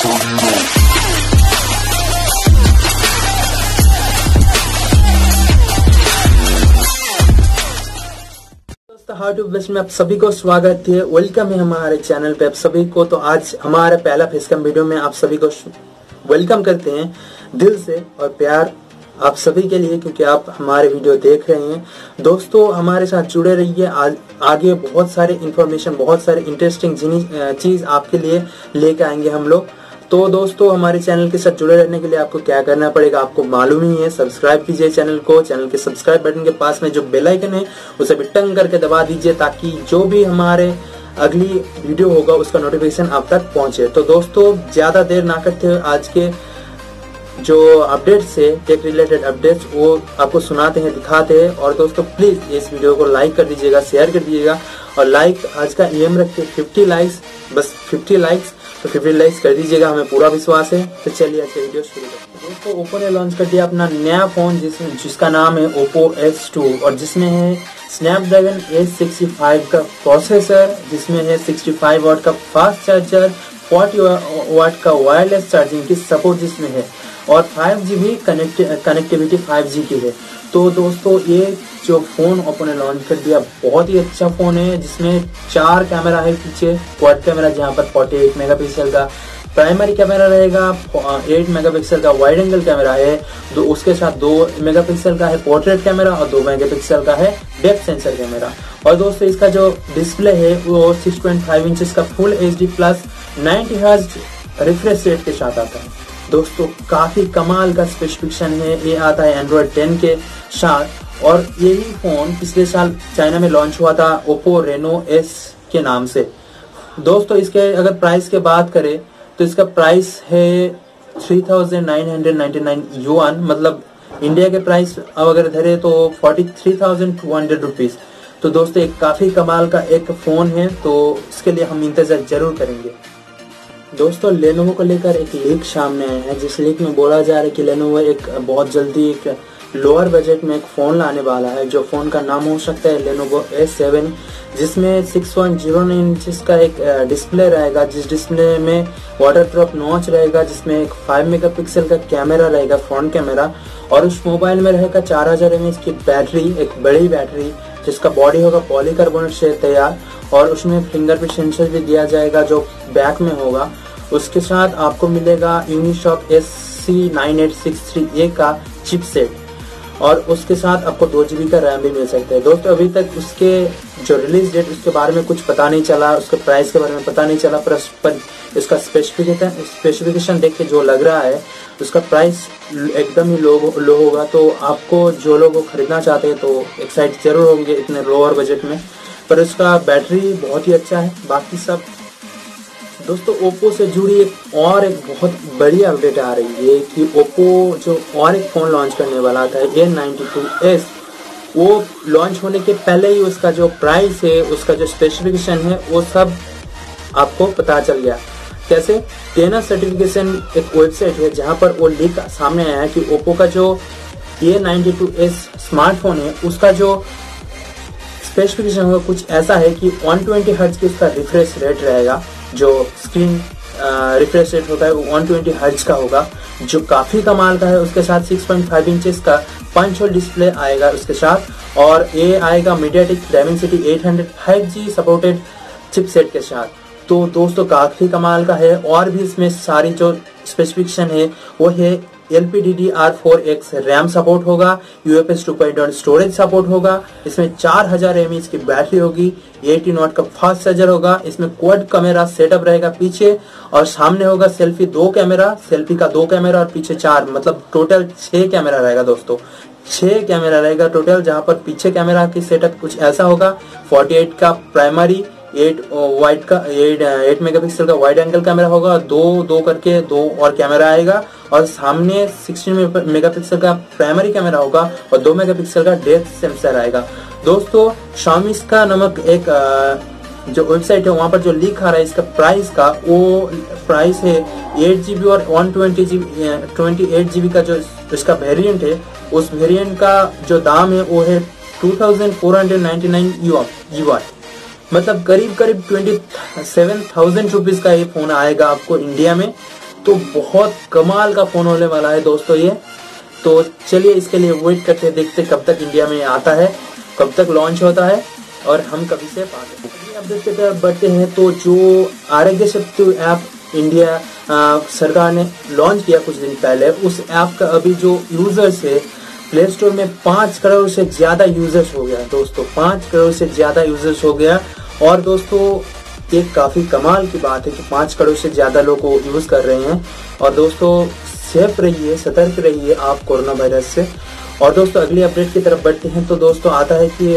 How to best में आप सभी को स्वागत है, वेलकम है हमारे चैनल पे आप सभी को। तो आज हमारा पहला फेसकैम वीडियो में आप सभी को वेलकम करते हैं दिल से और प्यार आप सभी के लिए, क्योंकि आप हमारे वीडियो देख रहे हैं। दोस्तों हमारे साथ जुड़े रहिए, आगे बहुत सारे इंफॉर्मेशन, बहुत सारे इंटरेस्टिंग चीज आपके लिए लेके आएंगे हम लोग। तो दोस्तों हमारे चैनल के साथ जुड़े रहने के लिए आपको क्या करना पड़ेगा, आपको मालूम ही है। सब्सक्राइब कीजिए चैनल को, चैनल के सब्सक्राइब बटन के पास में जो बेल आइकन है उसे भी टंग करके दबा दीजिए, ताकि जो भी हमारे अगली वीडियो होगा उसका नोटिफिकेशन आप तक पहुंचे। तो दोस्तों ज्यादा देर ना करते हुए आज के जो अपडेट्स है, टेक रिलेटेड अपडेट्स, वो आपको सुनाते हैं, दिखाते हैं। और दोस्तों प्लीज इस वीडियो को लाइक कर दीजिएगा, शेयर कर दीजिएगा। और लाइक आज का एम रखते 50 लाइक्स, बस 50 लाइक्स, तो 50 लाइक्स कर दीजिएगा, हमें पूरा विश्वास है। तो चलिए आज वीडियो शुरू करते हैं। दोस्तों ओप्पो ने लॉन्च कर दिया अपना नया फोन जिसका नाम है ओप्पो X2, और जिसमें है स्नैपड्रैगन 865 का प्रोसेसर, जिसमें है 65 वाट का फास्ट चार्जर, 40 वाट का वायरलेस चार्जिंग की सपोर्ट जिसमें है, और 5G कनेक्टिविटी 5G की है। तो दोस्तों ये जो फोन ओप्पो ने लॉन्च कर दिया बहुत ही अच्छा फोन है, जिसमें 4 कैमरा है पीछे, क्वाड कैमरा जहाँ पर 48 मेगापिक्सल का प्राइमरी कैमरा रहेगा, 8 मेगापिक्सल का वाइड एंगल कैमरा है, तो उसके साथ 2 मेगापिक्सल का है पोर्ट्रेट कैमरा और 2 मेगापिक्सल का है डेप्थ सेंसर कैमरा। और दोस्तों इसका जो डिस्प्ले है वो 6.5 इंचेस का full HD plus 90 hertz refresh rate के साथ आता है। दोस्तों काफी कमाल का स्पेसिफिकेशन है, ये आता है एंड्रॉइड 10 के साथ। और यही फोन पिछले साल चाइना में लॉन्च हुआ था ओप्पो रेनो S के नाम से। दोस्तों इसके अगर प्राइस के बात करें तो इसका प्राइस है 3,999 युआन, मतलब इंडिया के प्राइस अब अगर धरे तो 43,200 रुपीज। तो दोस्तों एक काफी कमाल का एक फोन है, तो इसके लिए हम इंतजार जरूर करेंगे। दोस्तों लेनोवो को लेकर एक लीक सामने आया है, जिस लीक में बोला जा रहा है कि लेनोवो एक बहुत जल्दी एक लोअर बजट में एक फोन लाने वाला है, जो फोन का नाम हो सकता है लेनोवो S7, जिसमें 6.09 इंचेस का एक डिस्प्ले रहेगा, जिस डिस्प्ले में वाटर ड्रॉप नॉच रहेगा, जिसमें एक 5 मेगापिक्सल का कैमरा रहेगा, फ्रंट कैमरा। और उस मोबाइल में रहेगा 4000 mAh की बैटरी, एक बड़ी बैटरी, जिसका बॉडी होगा पॉलीकार्बोनेट से तैयार, और उसमें फिंगरप्रिंट सेंसर भी दिया जाएगा जो बैक में होगा। उसके साथ आपको मिलेगा यूनिसॉक SC9863A का चिपसेट, और उसके साथ आपको 2 GB का रैम भी मिल सकता है। दोस्तों अभी तक उसके जो रिलीज डेट उसके बारे में कुछ पता नहीं चला, उसके प्राइस के बारे में पता नहीं चला, पर इसका स्पेसिफिकेशन देख के जो लग रहा है उसका प्राइस एकदम ही लो होगा। तो आपको जो लोग खरीदना चाहते हैं तो एक्साइट जरूर होंगे इतने लोअर बजट में, पर उसका बैटरी बहुत ही अच्छा है। बाकी सब दोस्तों ओप्पो से जुड़ी एक बहुत बड़ी अपडेट आ रही है कि ओप्पो जो और एक फोन लॉन्च करने वाला था A92s, वो लॉन्च होने के पहले ही उसका जो प्राइस है, उसका जो स्पेसिफिकेशन है, वो सब आपको पता चल गया। कैसे? टेना सर्टिफिकेशन एक वेबसाइट है जहां पर वो लीक सामने आया है कि ओप्पो का जो A92s स्मार्टफोन है उसका जो स्पेसिफिकेशन होगा कुछ ऐसा है कि 120 हर्ट्ज की उसका रिफ्रेश रेट रहेगा, जो स्क्रीन रिफ्रेश रेट होता है वो 120 हर्ट्ज का होगा, जो काफी कमाल का है। उसके साथ 6.5 इंचेस का पंच होल डिस्प्ले आएगा उसके साथ, और ये आएगा MediaTek Dimensity 800 5G supported chipset के साथ। तो दोस्तों काफी कमाल का है। और भी इसमें सारी जो स्पेसिफिकेशन है वो है LPDDR4X रैम सपोर्ट होगा, UFS 2.1 स्टोरेज सपोर्ट होगा, इसमें 4000 mAh की बैटरी होगी, 80 वाट का फास्ट चार्जर होगा, इसमें क्वाड कैमरा सेटअप रहेगा पीछे, और सामने होगा सेल्फी का 2 कैमरा और पीछे 4, मतलब टोटल 6 कैमरा रहेगा। दोस्तों 6 कैमरा रहेगा टोटल, जहां पर पीछे कैमरा की सेटअप कुछ ऐसा होगा, 48 का प्राइमरी, 8 मेगापिक्सल का वाइड एंगल कैमरा होगा, 2 करके 2 और कैमरा आएगा, और सामने 16 मेगापिक्सल का प्राइमरी कैमरा होगा और 2 मेगापिक्सल का डेप्थ सेंसर आएगा। दोस्तों Xiaomi का नामक एक जो वेबसाइट है वहां पर जो लीक आ रहा है इसका प्राइस का, वो प्राइस है 8 GB और 128 GB का जो इसका वेरिएंट है, उस वेरिएंट का जो दाम है वो है 2499 युआन, मतलब करीब 27,000 रुपीज का ये फोन आएगा आपको इंडिया में। तो बहुत कमाल का फोन होने वाला है दोस्तों ये। तो चलिए इसके लिए वेट करते हैं, देखते कब तक इंडिया में आता है, कब तक लॉन्च होता है और हम कभी से पाते हैं। अपडेट की तरफ बढ़ते हैं। तो जो आरोग्य सेतु ऐप इंडिया सरकार ने लॉन्च किया कुछ दिन पहले, उस ऐप का अभी जो यूजर्स है प्ले स्टोर में 5 करोड़ से ज्यादा यूजर्स हो गया दोस्तों, 5 करोड़ से ज्यादा यूजर्स हो गया। और दोस्तों एक काफी कमाल की बात है कि 5 करोड़ से ज्यादा लोग यूज कर रहे हैं। और दोस्तों सेफ रहिए, सतर्क रहिए आप कोरोना वायरस से। और दोस्तों अगली अपडेट की तरफ बढ़ते हैं। तो दोस्तों आता है कि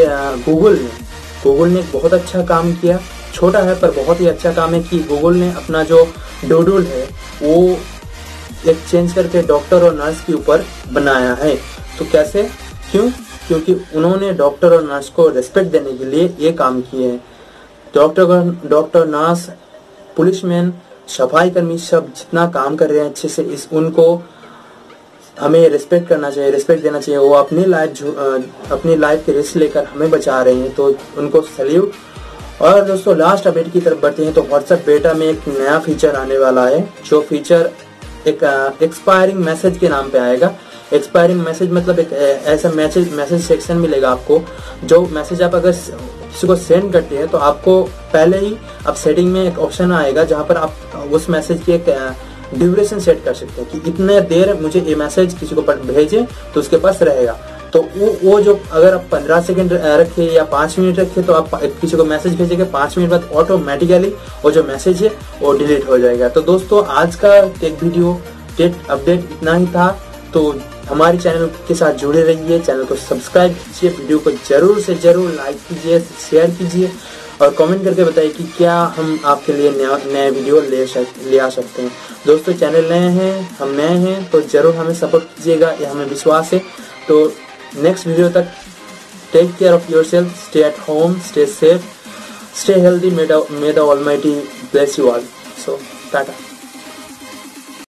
गूगल ने बहुत अच्छा काम किया, छोटा है पर बहुत ही अच्छा काम है कि गूगल ने अपना जो डूडल है वो एक चेंज करके डॉक्टर और नर्स के ऊपर बनाया है। तो कैसे, क्यों? क्योंकि उन्होंने डॉक्टर और नर्स को रिस्पेक्ट देने के लिए ये काम किए हैं। डॉक्टर, नर्स, पुलिसमैन, सफाई कर्मी सब जितना काम कर रहे हैं अच्छे से, उनको हमें रिस्पेक्ट करना चाहिए, रिस्पेक्ट देना चाहिए। वो अपनी लाइफ के रिस्क लेकर हमें बचा रहे हैं, तो उनको सैल्यूट। और दोस्तों लास्ट अपडेट की तरफ बढ़ते हैं। तो व्हाट्सएप बेटा में एक नया फीचर आने वाला है, जो फीचर एक एक्सपायरिंग मैसेज के नाम पे आएगा। एक्सपायरिंग मैसेज मतलब एक ऐसा मैसेज सेक्शन मिलेगा आपको, जो मैसेज आप अगर किसी को सेंड करते हैं तो आपको पहले ही अब सेटिंग में एक ऑप्शन आएगा जहां पर आप उस मैसेज की एक ड्यूरेशन सेट कर सकते हैं कि इतने देर मुझे ये मैसेज किसी को भेजे तो उसके पास रहेगा। तो वो जो अगर आप 15 सेकंड रखे या 5 मिनट रखे तो आप किसी को मैसेज भेजेंगे, 5 मिनट बाद ऑटोमेटिकली वो जो मैसेज है वो डिलीट हो जाएगा। तो दोस्तों आज का टेक अपडेट इतना ही था। तो हमारे चैनल के साथ जुड़े रहिए, चैनल को सब्सक्राइब कीजिए, वीडियो को जरूर से जरूर लाइक कीजिए, शेयर कीजिए और कमेंट करके बताइए कि क्या हम आपके लिए नए वीडियो ले आ सकते हैं। दोस्तों चैनल नए हैं, हम नए हैं, तो जरूर हमें सपोर्ट कीजिएगा, ये हमें विश्वास है। तो नेक्स्ट वीडियो तक take care of yourself, stay at home, stay safe, stay healthy, may the almighty bless you all. So Tata.